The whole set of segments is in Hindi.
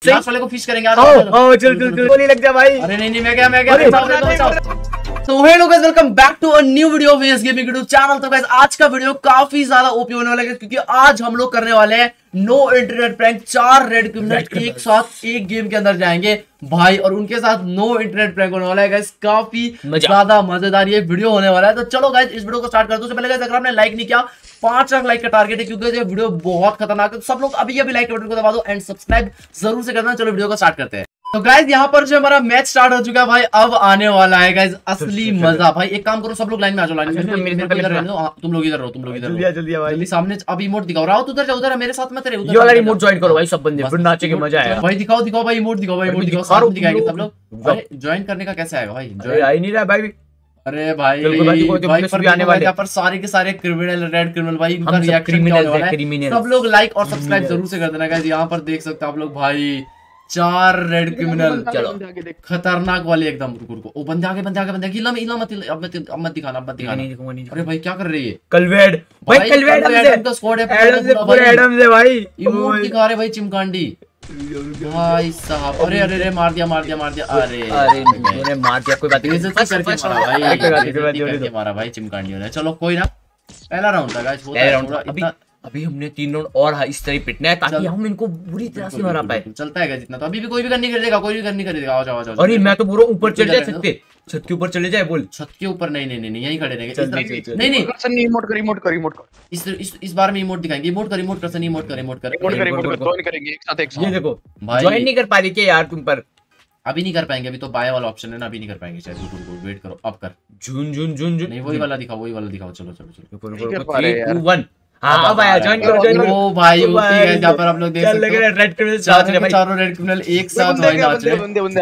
लास्ट वाले को फिश करेंगे। चल गोली लग जा भाई। अरे नहीं मैं क्या तो hello guys, welcome back to a new video of S gaming YouTube channel. तो गाइस आज का वीडियो काफी ज्यादा ओपी होने वाला है क्योंकि आज हम लोग करने वाले हैं no internet prank. 4 red criminal एक साथ एक गेम के अंदर जाएंगे भाई, और उनके साथ नो इंटरनेट प्रैंक होने वाला है गाइस। काफी ज्यादा मजेदार ये वीडियो होने वाला है। तो चलो गाइस इस वीडियो को स्टार्ट कर दो। पहले गाइस अगर आपने लाइक नहीं किया, 5 लाख लाइक का टारगेट है क्योंकि ये वीडियो बहुत खतरनाक है। तो सब लोग अभी लाइक बटन को दबा दो एंड सब्सक्राइब जरूर से करना। चलो वीडियो को स्टार्ट करते हैं। तो गाइस यहाँ पर जो हमारा मैच स्टार्ट हो चुका है भाई, अब आने वाला है गाइस असली मजा। भाई एक काम करो, सब लोग लाइन में आ जाओ। लाइन में तुम लोग इधर रहो, जल्दी सामने। अब इमोट दिखाओ, रावत उधर जाओ, उधर मेरे साथ मत रहे। ये वाला इमोट ज्वाइन करो भाई, सब बंदे फिर नाचे के मजा आएगा भाई। दिखाओ भाई इमोट दिखाओ भाई, इमोट दिखाओ, साथ दिखाएंगे सब लोग। अरे ज्वाइन करने का कैसे आएगा भाई? ज्वाइन आ ही नहीं रहा भाई। अरे भाई आने वाले यहाँ पर सारे के सारे क्रिमिनल, रेड क्रिमिनल भाई, उनका रिएक्शन क्या होने वाला है। सब लोग लाइक और सब्सक्राइब जरूर से कर देना गाइस। यहाँ पर देख सकते हो आप लोग भाई 4 रेड क्रिमिनल, चलो खतरनाक वाले एकदम। रुको ओ बंदे आगे हिला मत दिखाना। अरे भाई क्या कर रही है? कलवेड भाई, कलवेड का स्क्वाड है, एडम से भाई। इमोट दिखा रहे भाई चिमकांडी भाई साहब। अरे मार दिया। अरे मार दिया, कोई बात नहीं, मारा भाई चिमकांडियों ने। चलो कोई ना, पहला राउंड था गाइस। अभी हमने 3 राउंड और इस तरह पिटना है ताकि हम इनको बुरी तरह से हरा पाए। चलता है जितना। तो अभी भी कोई भी करनी करेगा, आ जाओ। अरे मैं तो पूरा ऊपर चल जाए, छत के ऊपर चले जाए। बोल छत के ऊपर नहीं यहीं खड़े रहेंगे। नहीं इमोट कर। इस बार में इमोट दिखाएंगे। इमोट कर करेंगे एक साथ। ये देखो ज्वाइन नहीं कर पा रही क्या यार तुम? पर अभी नहीं कर पाएंगे, अभी तो बाय वाला ऑप्शन है ना, अभी नहीं कर पाएंगे शायद। रुको वेट करो, अब कर। जून नहीं, वही वाला दिखाओ। चलो 3 2 1 हाँ भाई ज्वाइन करो। ओ भाई जहाँ पर आप लोग देख सकते हो रेड क्रिमिनल चारों रेड क्रिमिनल एक साथ भाई नाच रहे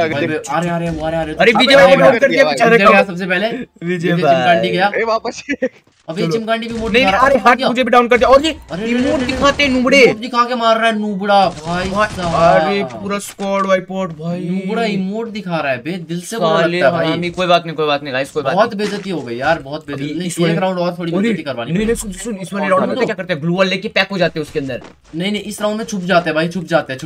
हैं। अरे विजय सबसे पहले चिमकांडी गया वापस। अभी चिमकांडी भी नहीं, अरे हट, मुझे भी डाउन कर दिया। और ये इमोट दिखाते नूबड़े, दिखा के मार रहा है नूबड़ा भाई। अरे पूरा स्क्वाड वाइप आउट भाई। नूबड़ा इमोट दिखा रहा है बे, दिल से बुरा लगता है भाई। कोई बात नहीं गाइस, कोई बात। बहुत बेइज्जती हो गई यार, बहुत बेइज्जती। एक राउंड और थोड़ी बेइज्जती करवानी। नहीं सुन, इस वाले राउंड में क्या करते हैं, ग्लू वॉल लेके पैक हो जाते हैं उसके अंदर। नहीं इस राउंड में छुप जाते हैं भाई, छुप जाते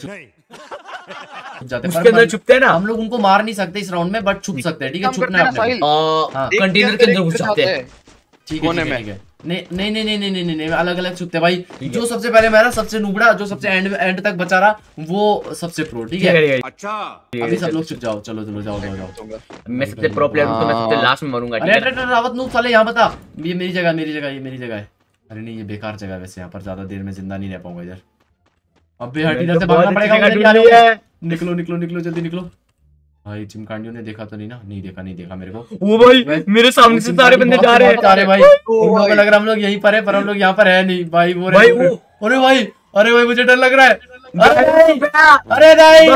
उसके अंदर छुपते हैं ना। हम लोग उनको मार नहीं सकते इस राउंड में, बट छुप सकते हैं। ठीक है, छुपना है अपने। कंटेनर के अंदर घुस जाते हैं। ठीक है। नहीं अलग छुपते भाई। जो सबसे पहले मेरा सबसे नुबड़ा, जो सबसे एंड तक बचा रहा वो सबसे प्रो। ठीक है अच्छा, अभी सब लोग छुप जाओ। चलो जाओ। मैं सबसे प्रो प्लेयर हूं तो मैं सबसे लास्ट में मरूंगा। अरे रावत नूब साले यहाँ बता, ये मेरी जगह है। अरे नहीं ये बेकार जगह है वैसे, यहाँ पर ज्यादा देर में जिंदा नहीं रह पाऊंगा इधर। अबे हट, इधर से भागना पड़ेगा। निकलो जल्दी निकलो भाई। चिमकांडियों ने देखा तो नहीं ना? नहीं देखा मेरे को। वो भाई मेरे सामने से सारे बंदे जा रहे हैं भाई। उनको लग रहा हम लोग यहीं पर है, पर हम लोग यहाँ पर है नहीं भाई। वो अरे भाई मुझे डर लग रहा है। अरे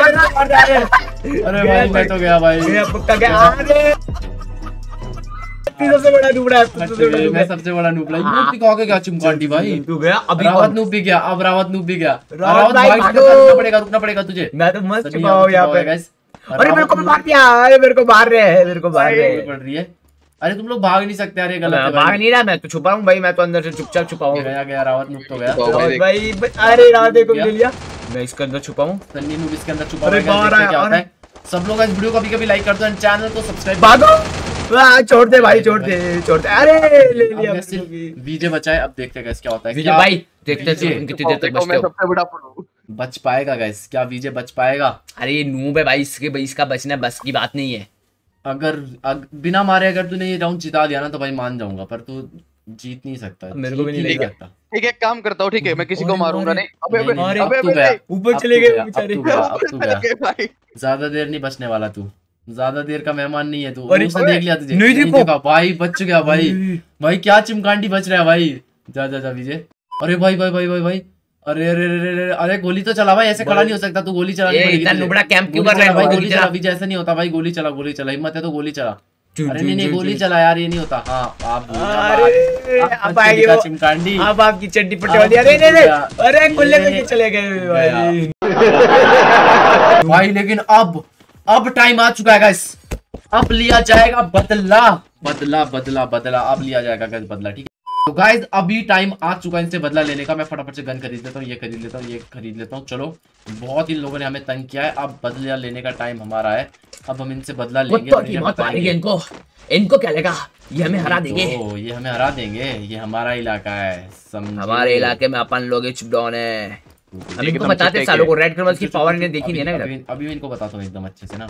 भाई मैं तो गया भाई। सबसे बड़ा नूबड़ा है। मैं सबसे बड़ा नूबड़ा। इमोट दिखाओगे क्या चिमकांडी भाई? तू गया, अभी रावत नूब भी गया। अब रावत नूब भी गया। रुकना पड़ेगा तुझे। मैं तो मस्त छुपा हूं यहाँ पे। अरे मेरे को मार दिया। मेरे को मार रहे हैं पड़ रही है। अरे तुम लोग भाग नहीं सकते। अरे गलत है, भाग नहीं रहा। मैं तो छुपा हूँ भाई, मैं तो अंदर से चुपचाप छुपा हूँ। गया रावत नूब तो गया भाई। अरे रावत देखो ले लिया। मैं इसके अंदर छुपा हूँ, सन्नी नूब इसके अंदर छुपा है। सब लोग इस वीडियो को कभी लाइक कर दो एंड चैनल को सब्सक्राइब। भागो, छोड़ दे भाई, छोड़ दे। अरे ले लिया। विजय बचाए। अब देखते हैं क्या होता है। विजय भाई देखते हैं कितनी देर तक बचते हो। बच पाएगा गाइस? क्या विजय बच पाएगा? अरे ये नूब है भाई, इसका बचना बस की बात नहीं है। अगर बिना मारे अगर तूने ये राउंड जिता दिया ना तो भाई मान जाऊंगा, पर तू जीत नहीं सकता। मेरे को भी नहीं लगता। ठीक है, काम करता हूँ। ठीक है, मैं किसी को मारूंगा नहीं। अबे ऊपर चले गए बेचारे। ज्यादा देर नहीं बचने वाला तू, ज्यादा देर का मेहमान नहीं है तू। उसने देख लिया तुझे। नहीं देखा भाई, बच गया भाई। क्या चिमकांडी बच रहा है भाई। जा विजय। अरे भाई। अरे गोली तो चला भाई, ऐसे खड़ा नहीं हो सकता तू। गोली चला कैंप क्यों कर रहा है भाई? गोली चला विजय, ऐसा नहीं होता भाई। गोली चला, हिम्मत है तो गोली चला। अरे नहीं गोली चला यार, ये नहीं होता। हाँ अब आएगी चिमकांडी। अब आपकी चड्डी पट्टी वाली। अरे खुले में चले गए भाई। लेकिन अब टाइम आ चुका है गाइस। अब लिया जाएगा बदला। अब लिया जाएगा गाइस बदला। ठीक है, तो गाइज अभी टाइम आ चुका है इनसे बदला लेने का। मैं फटाफट से गन खरीद लेता हूँ, ये खरीद लेता हूँ, ये खरीद लेता हूँ। चलो बहुत इन लोगों ने हमें तंग किया है, अब बदला लेने का टाइम हमारा है। अब हम इनसे बदला लेंगे। इनको क्या लगा ये हमें हरा देंगे? ये हमें हरा देंगे, ये हमारा इलाका है, हमारे इलाके में अपन लोग चुपडाउन है। अभी इनको बताते सालों को रेड क्रिमिनल्स की पावर इन्हें देखी नहीं है ना। अभी इनको बताता हूँ एकदम अच्छे से ना।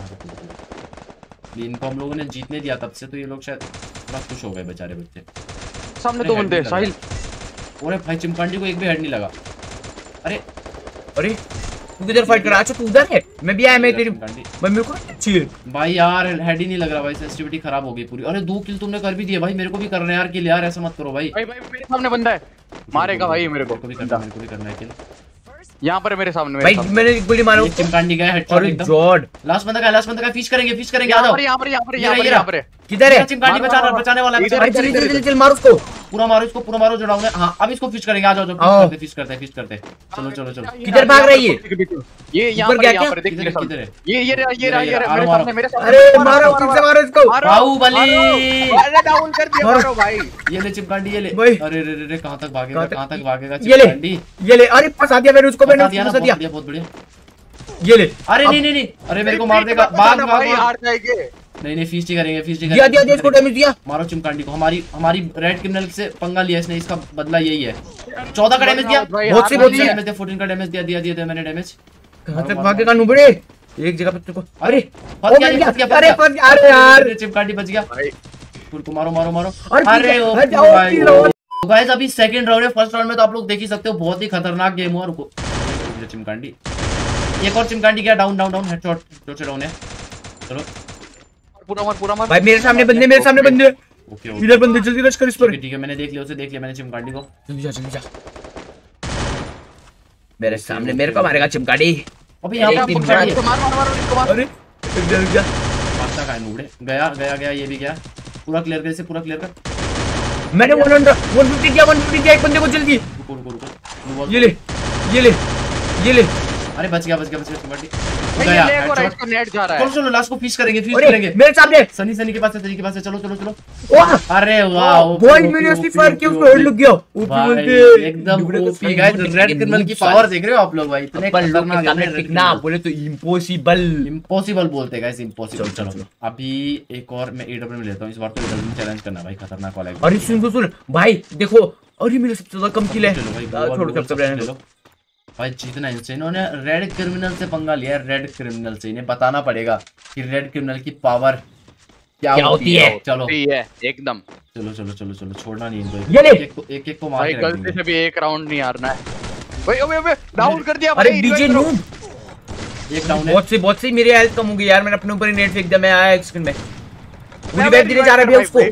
इनको हम लोगों ने जीतने दिया तब से, तो ये लोग शायद थोड़ा खुश हो गए बेचारे बच्चे। सामने दो बंदे साहिल। अरे भाई चिमकांडी को एक भी हेड नहीं लगा। अरे अरे तू किधर फाइट कर रहा है? अच्छा तू उधर है, मैं भी आया। मैं तेरी भाई मेरे को अच्छी भाई यार हेड ही नहीं लग रहा भाई, सेंसिटिविटी खराब हो गई पूरी। अरे 2 किल तुमने कर भी दिए भाई, मेरे को भी करना है यार किल यार, ऐसा मत करो भाई। भाई मेरे सामने बंदा है, मारेगा भाई मेरे को भी करना, मेरे को भी करना है किल। यहाँ पर मेरे सामने भाई मैंने गोली मारा, चिमकांडी गया हेडशॉट एकदम। जॉर्ड लास्ट बंदा का फिश करेंगे आ जाओ। यहाँ पर किधर है? चिमकांडी बचाने वाला है। चल मारो उसको, पूरा मारो जो डाउन है। हां अब इसको फिश करेंगे, आ जाओ फिश करते। चलो किधर भाग रही है? ये यहाँ पर देख किधर है? ये मेरे सामने। अरे मारो इसको। बाहुबली अरे डाउन कर दिया मारो भाई। ये ले चिमकांडी ये ले। अरे कहां तक भागेगा चिमकांडी? ये ले। अरे फंसा दिया मैंने उसको, मैंने फंसा दिया। बहुत बढ़िया। ये ले। अरे नहीं अरे मेरे को मार देगा। भाग हार जाएंगे। नहीं फीस्ट करेंगे दिया इसको डैमेज दिया। मारो चिमकांडी को। हमारी रेड क्रिमिनल से पंगा लिया इसने, इसका बदला यही है। 14 का डैमेज दिया, बहुत सी डैमेज दिया, 14 का डैमेज दिया मैंने डैमेज। कहां तक भागेगा नुबड़े? एक जगह पे तुमको। अरे अरे यार चिमकांडी बच गया। को मारो। अरे गाइस अभी सेकंड राउंड है, फर्स्ट राउंड में तो आप लोग देख ही सकते हो बहुत ही खतरनाक गेम हुआ। रुको चिमकांडी, एक और चिमकांडी गया डाउन हेडशॉट जो डाउन है। चलो पूरा मार भाई मेरे सामने बंदे। ओके इधर बंदे, जल्दी रश कर इस पर। ठीक है मैंने देख लिया मैंने चिमकांडी को। जल्दी जा मेरे सामने, मेरे को मारेगा चिमकांडी। अबे यहां पर चिमकांडी मार। अरे रुक जा मारता का नुबड़े। गया ये भी गया। पूरा क्लियर कर, इसे पूरा क्लियर कर। मैंने 150 दिया एक बंदे को। जल्दी रुको ये ले। अरे बच गया चिमकांडी। नेट जा रहा है। चलो लास्ट को फिश करेंगे मेरे सामने सनी के पास है, तेरी के पास है। चलो वाह अरे वाह भाई मैंने असली फायर किया, उसको हेड लग गया। एकदम ओपी गाइस, रेड क्रिमिनल की पावर देख रहे हो आप लोग भाई, इतने खतरनाक है। टिकना बोले तो इम्पॉसिबल बोलते गाइस, इम्पॉसिबल। चलो अभी एक और मैं एडब्ल्यू में लेता हूं, इस बार तो एडब्ल्यू चैलेंज करना भाई, खतरनाक वाला है। अरे सुन भाई देखो, अरे मेरे सबसे ज्यादा कम किल है। छोड़ो सब रहने दो भाई, जीतना इनसे। इन्होंने रेड क्रिमिनल से पंगा लिया है, रेड क्रिमिनल से। इन्हें बताना पड़ेगा कि रेड क्रिमिनल की पावर क्या होती है। चलो एकदम चलो छोड़ना नहीं इनको। एक को मार के गलती से भी एक राउंड नहीं हारना है। ओए डाउन कर दिया भाई। डीजे नूब एक डाउन है। बहुत सी मेरी हेल्थ कम हो गई यार, मैंने अपने ऊपर ही नेट फेंक दिया। मैं आया स्क्रीन में पूरी बैठ देने जा रहा है उसको।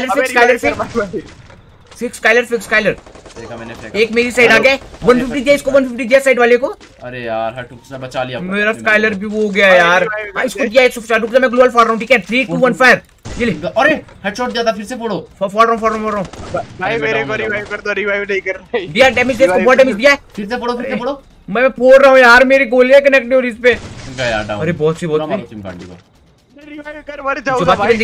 Skyler fix. देखा मैंने फेंका। एक मेरी साइड आ गया। 150 दिया इसको, 150 दिया साइड वाले को। अरे यार हट, उसने बचा लिया। मेरा स्काइलर भी वो हो गया यार। इसको दिया 150। रुक जा मैं ग्लोबल फाड़ रहा हूं, ठीक है? 3 2 1 फायर। ये ले। अरे हेडशॉट दिया था, फिर से फोड़ो। फाड़ रहा हूं भाई, मेरे को रिवाइव कर दो। रिवाइव नहीं कर रहा। दिया डैमेज दे इसको, बहुत डैमेज दिया। फिर से फोड़ो। मैं फोड़ रहा हूं यार, मेरी गोलियां कनेक्ट हो रही इस पे। गया डाउन। अरे बहुत सी चिमकांडी को रिवाइव कर, मर जाऊंगा भाई।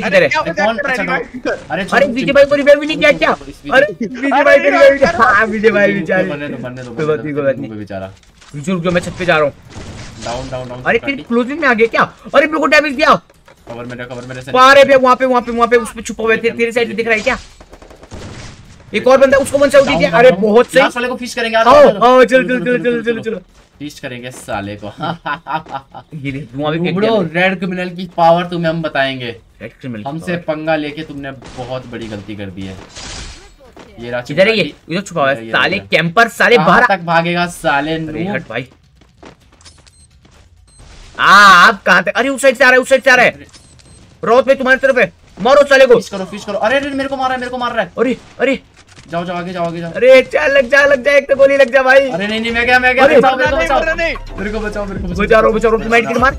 अरे विजय भाई को रिवाइव नहीं किया क्या? अरे विजय भाई को रिवाइव किया। हां विजय भाई बेचारे, कोई बात नहीं बेचारा। रुक मैं छत पे जा रहा हूं। डाउन। अरे फिर क्लोजिंग में आ गया क्या? अरे मेरे को डैमेज दिया। कवर मेरे से। अरे बे वहां पे उस पे छुपा हुआ है। तेरे साइड में दिख रहा है क्या? एक और बंदा, उसको वन शॉट दीजिए। अरे बहुत सही। लास्ट वाले को फिश करेंगे। आओ चल फिश करेंगे साले को। ये धुआं भी ब्रो, रेड क्रिमिनल की पावर तुम्हें हम बताएंगे। रेड क्रिमिनल हमसे पंगा लेके तुमने बहुत बड़ी गलती कर दी है। ये राशि इधर है, ये इधर छुपा हुआ है। साले कैंपर, साले बाहर तक भागेगा साले। हट भाई। आप कहां थे? अरे उस साइड से आ रहा है। रोड पे तुम्हारी तरफ है। मारो साले को। फिश करो। अरे मेरे को मार रहा है। अरे जाओ आगे जाओ। अरे चल लग जा, एक तो गोली लग जा भाई। अरे नहीं मैं क्या मेरे को बचाओ। बचा रहा हूं माइट किल मार।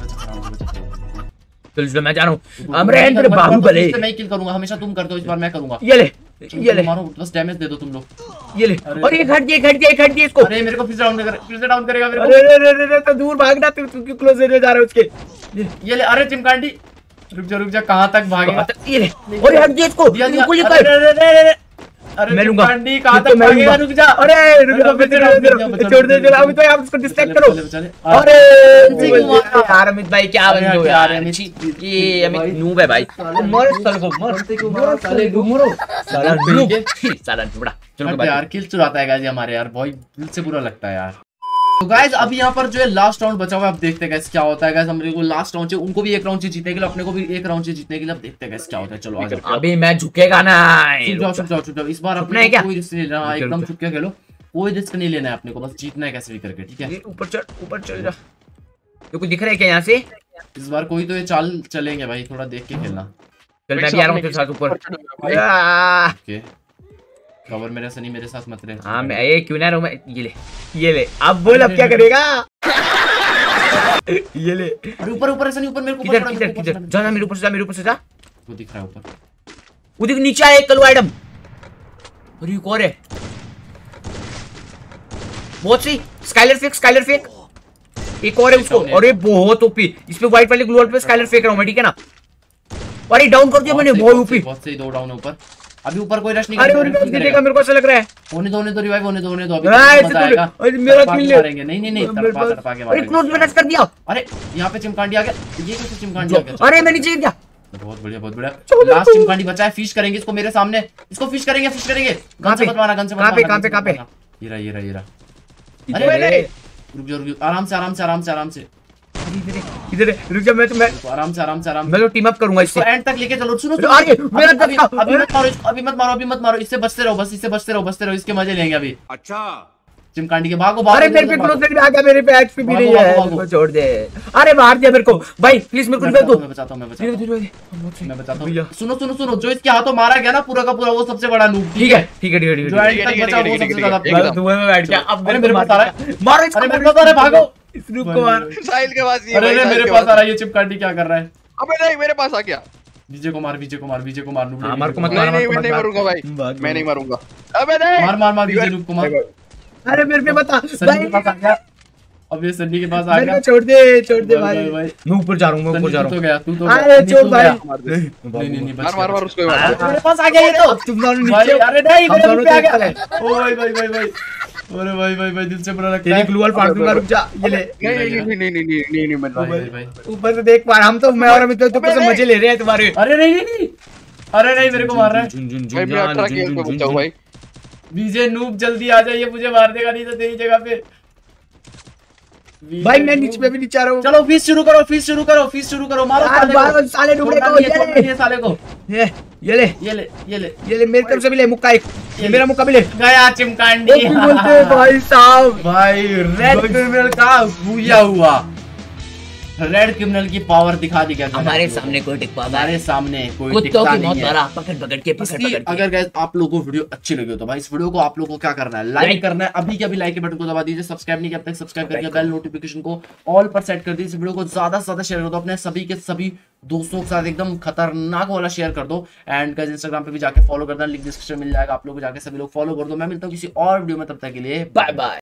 चल मैं जा रहा हूं। अमरेंद्र बाहुबली। मैं किल करूंगा, हमेशा तुम करते हो, इस बार मैं करूंगा। ये ले मारो, बस डैमेज दे दो तुम लोग। ये ले। और ये घट दिया इसको। अरे मेरे को फिर से डाउन करेगा मेरे को। अरे तो दूर भागना, तू क्यों क्लोज एरिया जा रहा है उसके? ये ले। अरे चिमकांडी रुक जा, कहां तक भागेगा? ये ले। और हट दिया इसको। मैं लूंगा। कहां तक भागेगा? रुक जा। अरे छोड़ दे, चलो अभी तो आप उसको डिस्ट्रैक्ट करो। अरे यार अमित भाई क्या बन गए यार, ये अमित नूब है भाई। मर साले को, मर साले को, मरो साला नूब, साला नुबड़ा। चलो यार किल चुराता है गाइस हमारे यार, बहुत दिल से बुरा लगता है यार। तो गाइस अभी यहाँ पर जो है लास्ट राउंड बचा हुआ है, अब देखते हैं गाइस क्या होता है। गाइस हमरे को लास्ट राउंड चाहिए, उनको भी एक राउंड चाहिए जीतने के लिए, अपने को भी एक राउंड चाहिए जीतने के लिए। अब देखते हैं गाइस क्या होता है। चलो आ जाओ। अभी मैं झुकेगा ना, चुप जाओ। इस बार अपने को कोई रिस्क नहीं लेना, एकदम चुप के खेलो, कोई रिस्क नहीं लेना है अपने को, बस जीतना है कैसे भी करके, ठीक है। ऊपर चल जा। तो कुछ दिख रहा है क्या यहाँ से? इस बार कोई तो ये चाल चलेंगे भाई, थोड़ा देख के खेलना। चल मैं भी आ रहा हूँ तेरे साथ ऊपर। ओके कवर मेरे से नहीं, मेरे साथ मत रहे। हाँ मैं ये क्यों ना रहूं मैं। ये ले अब बोल, अब क्या करेगा? ये ले ऊपर ऐसा नहीं, ऊपर मेरे को किधर जा ना, मेरे ऊपर से जा। वो दिख रहा है ऊपर, वो देख नीचे है एक कलू आइटम। अरे एक और है, बहुत सी स्काइलर फेक एक और है उसको। अरे बहुत ओपी, इस पे व्हाइट वाले ग्लू वॉल पे स्काइलर फेंक रहा हूं मैं, ठीक है ना। अरे डाउन कर दिया मैंने, बहुत ओपी, बहुत सही। 2 डाउन ऊपर, अभी ऊपर कोई रश नहीं करेगा। मेरे को ऐसा लग रहा है होने दो रिवाइव होने दो। अभी मजा आएगा। मेरा किल मारेंगे। नहीं तड़पा के अरे क्लोज में टच कर दिया। अरे यहाँ पे चिमकांडी आ गया, ये कैसे चिमकांडी आ गया? अरे मैं नीचे गिर गया। बहुत बढ़िया। लास्ट चिमकांडी बचा है, फिश करेंगे इसको मेरे सामने, इसको फिश करेंगे। गन से मत मारना, कहां पे? ये रहा। अरे रुक जाओ, आराम से। इधर रुक जा, मैं आराम से मैं तो टीम अप करूंगा इससे, एंड तक लेके चलो। सुनो अभी मत मारो, इससे बचते रहो, बस इससे बचते रहो, इसके मजे लेंगे अभी। अच्छा चिमकांडी के भागो। अरे मेरे पे क्लोज आ गया, मेरे पे एचपी भी नहीं है, इसको छोड़ दे। अरे मार दिया मेरे को भाई, प्लीज मेरे को दे दो। मैं बचाता हूं। सुनो जो इसके हाथों मारा गया ना पूरा का पूरा, वो सबसे बड़ा नूब, ठीक है। जो एंड तक बचा वो सबसे ज्यादा धुएं में बैठ गया। अब मेरे पास आ रहा है, मारो इसको। अरे मेरे पास आ रहा है, भागो इस नूब को मार। साहिल के पास, अरे मेरे पास आ रहा है, ये चिमकांडी क्या कर रहा है? अबे नहीं, मेरे पास आ गया। विजय को मार नूब। मार को मत मार, मैं नहीं मारूंगा भाई, मैं नहीं मारूंगा। अबे नहीं मार विजय नूब को मार। अरे मेरे पे बता सन्नी के पास आ गया, अब ये सन्नी के पास आ गया। छोड़ दे भाई। मैं ऊपर जा रहा हूं, तू तो गया। अरे छोड़ भाई। नहीं मार उसको मार। मेरे पास आ गया ये तो। तुम दोनों भाई नीचे। अरे नहीं, मेरे पे आ गया। ओए भाई अरे भाई दिल से बुरा लगता है। तेरी ग्लू वॉल फाड़ दूंगा, रुक जा। ये ले। नहीं मैं भाई ऊपर से देख पा, हम तो मैं और अमित तो कैसे मजे ले रहे हैं तुम्हारे। अरे नहीं मेरे को मार रहा है भाई, मैं 18 किल पे बचा हूं भाई। विजय नूब जल्दी आ जाइए, मुझे मार देगा नहीं तो तेरी जगह पे। भाई मैं नीचे भी नीचे आ रहा हूं। चलो फीस शुरू करो। मारो साले डुबड़े को। ये साले को ये ले मेरी तरफ से भी ले मुक्का एक। ये मेरा मुक्का भी ले। गया चिमकांडी। बोलते भाई साहब, भाई रेड क्रिमिनल का भूया हुआ। रेड क्रिमिनल की पावर दिखा दी। हमारे सामने कोई टिक पाता, हमारे सामने कोई कुत्तों टिकता की मौत नहीं है। मारा, पकड़ के अगर गाइस आप लोगों को वीडियो अच्छी लगी हो तो भाई इस वीडियो को आप लोगों को क्या करना है, लाइक करना है। अभी के अभी लाइक के बटन को दबा दीजिए। सब्सक्राइब नहीं किया अब तक सब्सक्राइब करके बेल नोटिफिकेशन को ऑल पर सेट कर दीजिए। इस वीडियो को ज्यादा से ज्यादा शेयर कर दो, अपने सभी के सभी दोस्तों के साथ एकदम खतरनाक वाला शेयर कर दो। एंड गाइस इंस्टाग्राम पे भी जाके फॉलो कर देना, लिंक डिस्क्रिप्शन मिल जाएगा, आप लोग जाके सभी लोग फॉलो कर दो। मैं मिलता हूँ किसी और वीडियो में, तब तक के लिए बाय बाय।